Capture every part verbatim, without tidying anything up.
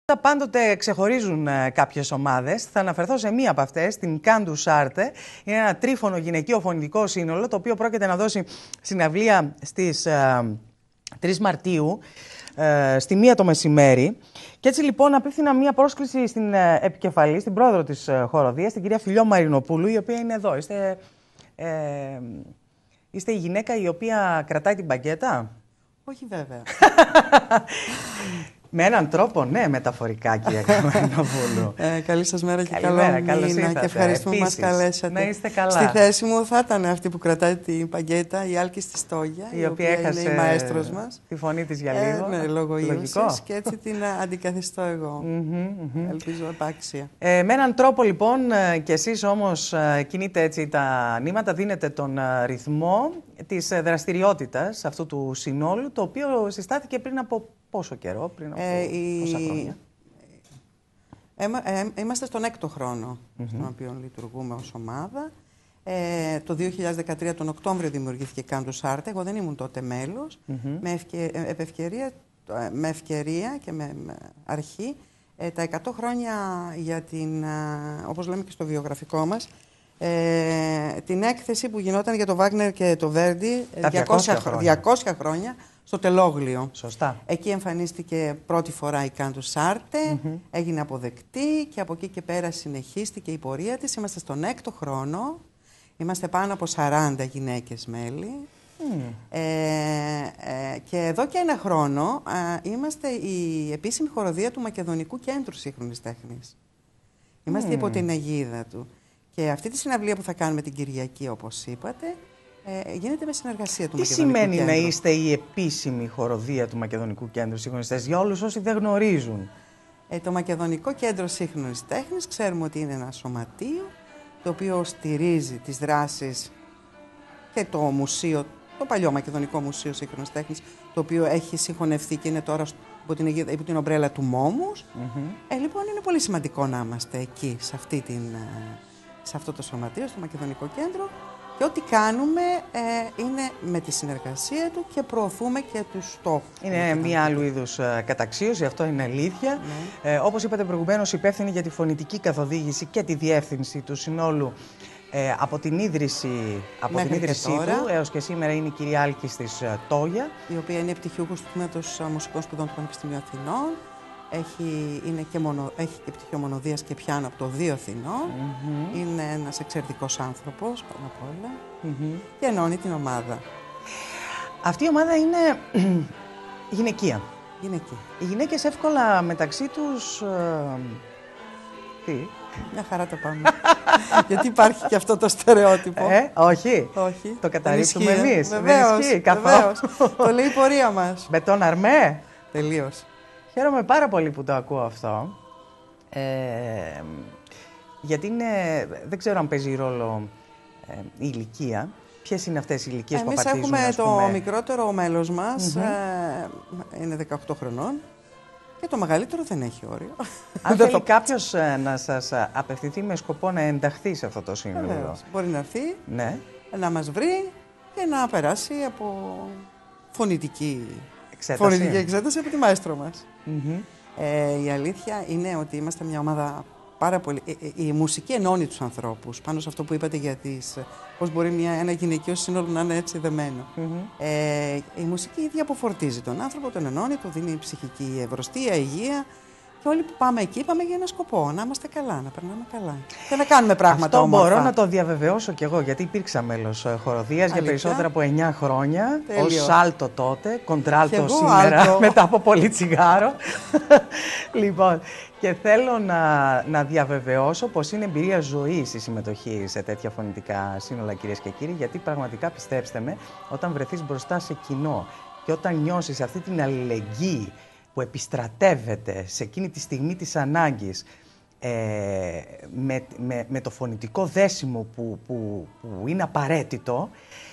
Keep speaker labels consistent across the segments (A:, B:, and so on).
A: Πάντοτε ξεχωρίζουν κάποιες ομάδες. Θα αναφερθώ σε μία από αυτές, την Cantus Arte. Είναι ένα τρίφωνο γυναικείο φωνητικό σύνολο, το οποίο πρόκειται να δώσει συναυλία στις ε, τρεις Μαρτίου, ε, στη μία το μεσημέρι. Και έτσι λοιπόν απίφθηνα μία πρόσκληση στην ε, επικεφαλή, στην πρόεδρο της ε, χοροδίας, την κυρία Φιλιό Μαρινοπούλου, η οποία είναι εδώ. Είστε, ε, είστε η γυναίκα η οποία κρατάει την μπαγκέτα?
B: Όχι βέβαια.
A: Με έναν τρόπο, ναι, μεταφορικά, κυρία Μαρινοπούλου.
B: Ε, καλή σας μέρα και
A: Καλημέρα,
B: καλό μήνα και ευχαριστούμε που μας καλέσατε.
A: Να είστε καλά.
B: Στη θέση μου θα ήταν αυτή που κρατάει την παγκέτα, η Άλκη στη Στόγια,
A: η, η οποία έχασε
B: είναι η μαέστρος μας.
A: Τη φωνή της για λίγο.
B: Ε, ναι, λόγω ύωσης, και έτσι την αντικαθιστώ εγώ.
A: Mm-hmm, mm-hmm.
B: Ελπίζω επάξια.
A: Ε, με έναν τρόπο λοιπόν, και εσείς όμως κινείτε έτσι τα νήματα, δίνετε τον ρυθμό της δραστηριότητας αυτού του συνόλου, το οποίο συστάθηκε πριν από πόσο καιρό, πριν από
B: ε, η...
A: πόσα χρόνια?
B: Ε, ε, είμαστε στον έκτο χρόνο
A: mm-hmm.
B: στον οποίο λειτουργούμε ως ομάδα. Ε, το δύο χιλιάδες δεκατρία τον Οκτώβριο δημιουργήθηκε Cantus Arte. Εγώ δεν ήμουν τότε μέλος. Mm-hmm. με, ευκαι... ευκαιρία, με ευκαιρία και με αρχή ε, τα εκατό χρόνια για την, όπως λέμε και στο βιογραφικό μας, ε, την έκθεση που γινόταν για το Βάγνερ και το Βέρντι διακόσια χρόνια. διακόσια χρόνια στο Τελόγλιο.
A: Σωστά.
B: Εκεί εμφανίστηκε πρώτη φορά η Cantus Arte, mm-hmm. έγινε αποδεκτή και από εκεί και πέρα συνεχίστηκε η πορεία της. Είμαστε στον έκτο χρόνο, είμαστε πάνω από σαράντα γυναίκες μέλη. Mm. Ε, ε, και εδώ και ένα χρόνο ε, είμαστε η επίσημη χοροδία του Μακεδονικού Κέντρου Σύγχρονης Τέχνης. Είμαστε mm. υπό την αιγίδα του. Και αυτή τη συναυλία που θα κάνουμε την Κυριακή, όπως είπατε, ε, γίνεται με συνεργασία του
A: Τι
B: Μακεδονικού
A: σημαίνει
B: Κέντρου.
A: να είστε η επίσημη χοροδία του Μακεδονικού Κέντρου Σύγχρονης Τέχνης, για όλους όσοι δεν γνωρίζουν?
B: Ε, το Μακεδονικό Κέντρο Σύγχρονης Τέχνης ξέρουμε ότι είναι ένα σωματείο το οποίο στηρίζει τις δράσεις και το μουσείο, το παλιό Μακεδονικό Μουσείο Σύγχρονης Τέχνης, το οποίο έχει συγχωνευτεί και είναι τώρα υπό την, υπό την ομπρέλα του Μόμους. Mm-hmm. Ε, λοιπόν, είναι πολύ σημαντικό να είμαστε εκεί, σε, αυτή την, σε αυτό το σωματείο, στο Μακεδονικό Κέντρο. Και ό,τι κάνουμε ε, είναι με τη συνεργασία του και προωθούμε και τους στόχους.
A: Είναι μία άλλου είδους ε, καταξίωση, αυτό είναι αλήθεια. Ναι. Ε, όπως είπατε προηγουμένως, υπεύθυνη για τη φωνητική καθοδήγηση και τη διεύθυνση του συνόλου ε, από την ίδρυση, από την ίδρυσή του έως και σήμερα είναι η κυρία Άλκη της uh, Τόγια.
B: Η οποία είναι πτυχιούχος του Τμήματος Μουσικών Σπουδών του Πανεπιστημίου Αθηνών. Έχει, είναι και μονο, έχει και πτυχίο μονοδίας και πιάνο από το Δίο Αθηνών. Mm-hmm. Είναι ένας εξαιρετικός άνθρωπος, πάνω απ' όλα. Mm-hmm. Και ενώνει την ομάδα.
A: Αυτή η ομάδα είναι γυναικεία.
B: Γυναικεία.
A: Οι γυναίκες εύκολα μεταξύ τους... Ε, τι?
B: Μια χαρά το πάμε. Γιατί υπάρχει και αυτό το στερεότυπο.
A: Ε, όχι.
B: όχι.
A: Το καταρρύψουμε εμείς.
B: Βεβαίως, βεβαίως. Το λέει η πορεία μας.
A: Μπετόν αρμέ.
B: Τελείως.
A: Χαίρομαι πάρα πολύ που το ακούω αυτό. Ε, γιατί είναι, δεν ξέρω αν παίζει ρόλο ε, η ηλικία. Ποιες είναι αυτές οι ηλικίες που απαρτίζουν?
B: Εμείς έχουμε
A: πούμε...
B: το μικρότερο μέλος μας, mm-hmm. ε, είναι δεκαοκτώ χρονών. Και το μεγαλύτερο δεν έχει όριο.
A: Αν θέλει το... κάποιος να σας απευθυνθεί με σκοπό να ενταχθεί σε αυτό το σύνολο.
B: Βεβαίως. Μπορεί να έρθει,
A: ναι.
B: να μας βρει και να περάσει από φωνητική
A: εξέταση,
B: φωνητική εξέταση από τη μαέστρο μας.
A: Mm-hmm.
B: Ε, η αλήθεια είναι ότι είμαστε μια ομάδα πάρα πολύ... Η, η, η μουσική ενώνει τους ανθρώπους. Πάνω σε αυτό που είπατε για τις... πώς μπορεί μια, ένα γυναικείο σύνολο να είναι έτσι δεμένο. Mm-hmm. Ε, η μουσική ίδια αποφορτίζει τον άνθρωπο, τον ενώνει, του δίνει ψυχική ευρωστία, υγεία. Και όλοι που πάμε εκεί πάμε για ένα σκοπό, να είμαστε καλά, να περνάμε καλά. Και να κάνουμε πράγματα
A: αυτό
B: όμορφα.
A: Μπορώ να το διαβεβαιώσω κι εγώ, γιατί υπήρξα μέλος χοροδίας για περισσότερα από εννιά χρόνια. Ως άλτο τότε, κοντράλτο σήμερα, άλτο. Μετά από πολύ τσιγάρο. Λοιπόν, και θέλω να, να διαβεβαιώσω πως είναι εμπειρία ζωής η συμμετοχή σε τέτοια φωνητικά σύνολα, κυρίες και κύριοι, γιατί πραγματικά, πιστέψτε με, όταν βρεθείς μπροστά σε κοινό και όταν νιώσεις αυτή την αλληλεγγύη που επιστρατεύεται σε εκείνη τη στιγμή της ανάγκης ε, με, με, με το φωνητικό δέσιμο που, που, που είναι απαραίτητο,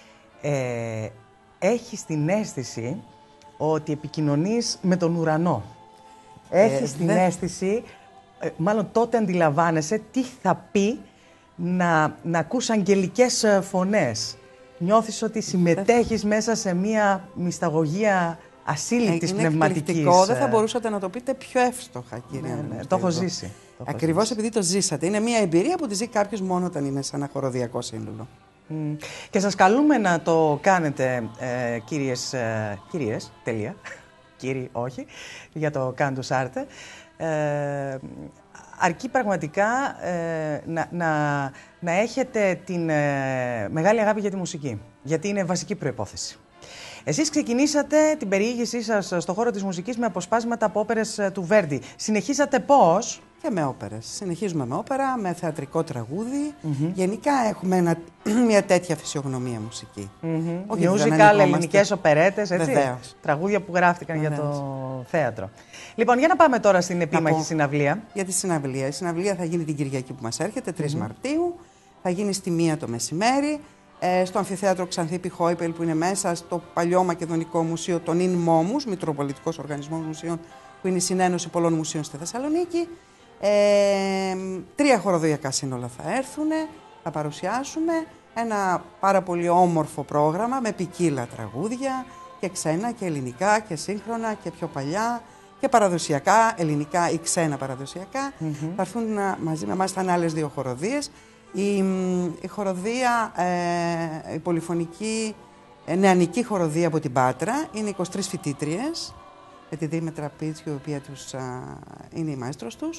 A: ε, έχεις την αίσθηση ότι επικοινωνείς με τον ουρανό. Έχεις ε, την δε... αίσθηση, ε, μάλλον τότε αντιλαμβάνεσαι τι θα πει να, να ακούς αγγελικές φωνές. Νιώθεις ότι συμμετέχεις μέσα σε μία μυσταγωγία ασύλληπτης
B: είναι
A: πνευματικής.
B: εκπληκτικό, δεν θα μπορούσατε να το πείτε πιο εύστοχα, κύριε.
A: Ναι, ναι, το έχω ζήσει.
B: Ακριβώς επειδή το ζήσατε. Είναι μια εμπειρία που τη ζει κάποιος μόνο όταν είναι σε ένα χοροδιακό σύνολο.
A: Mm. Και σας καλούμε να το κάνετε, ε, κύριες, ε, κυρίες, τελεία, κύριοι όχι, για το Cantus Arte. Ε, αρκεί πραγματικά ε, να, να, να έχετε την ε, μεγάλη αγάπη για τη μουσική, γιατί είναι βασική προϋπόθεση. Εσείς ξεκινήσατε την περιήγησή σας στον χώρο της μουσικής με αποσπάσματα από όπερες του Βέρντι. Συνεχίσατε πώς?
B: Και με όπερες. Συνεχίζουμε με όπερα, με θεατρικό τραγούδι. Mm-hmm. Γενικά έχουμε ένα, μια τέτοια φυσιογνωμία μουσική.
A: Mm-hmm. Musical, ελληνικές οπερέτες, έτσι.
B: Βεβαίως.
A: Τραγούδια που γράφτηκαν
B: Βεβαίως.
A: για το θέατρο. Λοιπόν, για να πάμε τώρα στην επίμαχη συναυλία.
B: Για τη συναυλία. Η συναυλία θα γίνει την Κυριακή που μας έρχεται, τρεις mm-hmm. Μαρτίου. Θα γίνει στη μία το μεσημέρι. Ε, στο Αμφιθέατρο Ξανθίπη Χόιπελ που είναι μέσα, στο παλιό Μακεδονικό Μουσείο, τον Ιν Μόμους, Μητροπολιτικός Οργανισμός Μουσείων, που είναι η συνένωση πολλών μουσείων στη Θεσσαλονίκη. Ε, τρία χοροδιακά σύνολα θα έρθουν, θα παρουσιάσουμε ένα πάρα πολύ όμορφο πρόγραμμα με ποικίλα τραγούδια και ξένα και ελληνικά και σύγχρονα και πιο παλιά και παραδοσιακά, ελληνικά ή ξένα παραδοσιακά. Mm-hmm. Θα έρθουν μαζί με εμάς, θα είναι άλλες δύο χοροδίες. Η, η χοροδία, ε, η πολυφωνική ε, νεανική χοροδία από την Πάτρα είναι είκοσι τρεις φοιτήτριες με τη Δήμητρα Πίτσου, η οποία τους, α, είναι η μαέστρος τους.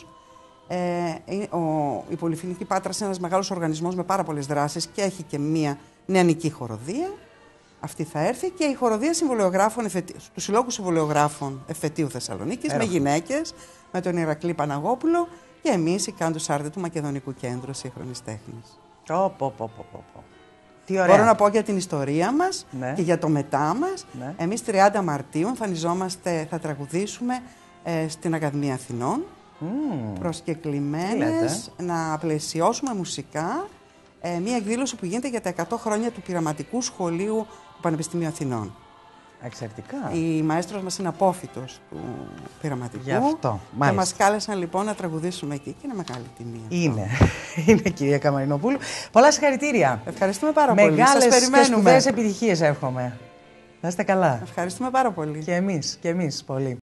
B: Ε, ο, η πολυφωνική Πάτρα είναι ένας μεγάλος οργανισμός με πάρα πολλές δράσεις και έχει και μία νεανική χοροδία. Αυτή θα έρθει και η χοροδία συμβολιογράφων, του Συλλόγου Συμβολιογράφων Εφετείου Θεσσαλονίκης με γυναίκες, με τον Ηρακλή Παναγόπουλο. Και εμείς, η Cantus Arte του Μακεδονικού Κέντρου Σύγχρονης Τέχνης.
A: Oh, πω, πω, πω, πω. Τι ωραία.
B: Μπορώ να πω για την ιστορία μας, ναι, και για το μετά μας.
A: Ναι.
B: Εμείς τριάντα Μαρτίου εμφανιζόμαστε, θα τραγουδήσουμε ε, στην Ακαδημία Αθηνών. Mm. Προσκεκλημένες να πλαισιώσουμε μουσικά ε, μια εκδήλωση που γίνεται για τα εκατό χρόνια του πειραματικού σχολείου του Πανεπιστημίου Αθηνών.
A: Εξαιρετικά.
B: Η μαέστρος μας είναι απόφοιτος του πειραματικού.
A: Γι' αυτό,
B: και μας κάλεσαν λοιπόν να τραγουδήσουμε εκεί και είναι μεγάλη τιμή.
A: Είναι, είναι κυρία Καμαρινοπούλου. Πολλά συγχαρητήρια.
B: Ευχαριστούμε πάρα πολύ.
A: Μεγάλες και σπουδαίες επιτυχίες εύχομαι. Να είστε καλά.
B: Ευχαριστούμε πάρα πολύ.
A: Και εμείς, και εμείς πολύ.